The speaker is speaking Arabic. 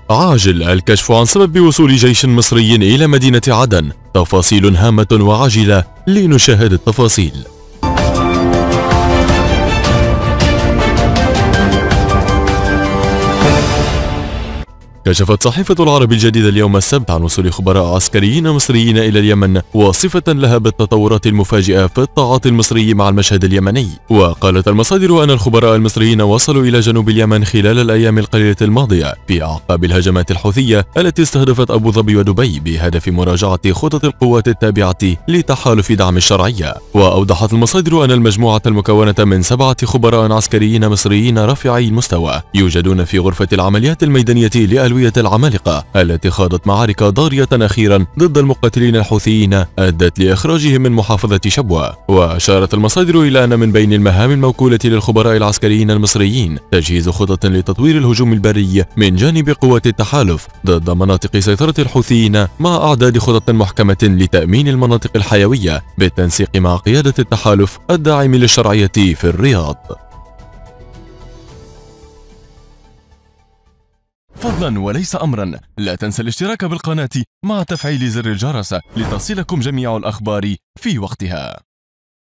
عاجل الكشف عن سبب وصول جيش مصري إلى مدينة عدن، تفاصيل هامة وعاجلة لنشاهد التفاصيل. كشفت صحيفة العرب الجديدة اليوم السبت عن وصول خبراء عسكريين مصريين إلى اليمن، واصفة لها بالتطورات المفاجئة في التعاطي المصري مع المشهد اليمني. وقالت المصادر أن الخبراء المصريين وصلوا إلى جنوب اليمن خلال الأيام القليلة الماضية في أعقاب الهجمات الحوثية التي استهدفت أبو ظبي ودبي بهدف مراجعة خطط القوات التابعة لتحالف دعم الشرعية. وأوضحت المصادر أن المجموعة المكونة من 7 خبراء عسكريين مصريين رفيعي المستوى يوجدون في غرفة العمليات الميدانية لألوية العمالقة التي خاضت معارك ضارية أخيرا ضد المقاتلين الحوثيين أدت لإخراجهم من محافظة شبوة. وأشارت المصادر إلى أن من بين المهام الموكولة للخبراء العسكريين المصريين تجهيز خطط لتطوير الهجوم البري من جانب قوات التحالف ضد مناطق سيطرة الحوثيين، مع إعداد خطط محكمة لتأمين المناطق الحيوية بالتنسيق مع قيادة التحالف الداعم للشرعية في الرياض. فضلا وليس أمرا، لا تنسى الاشتراك بالقناة مع تفعيل زر الجرس لتصلكم جميع الأخبار في وقتها.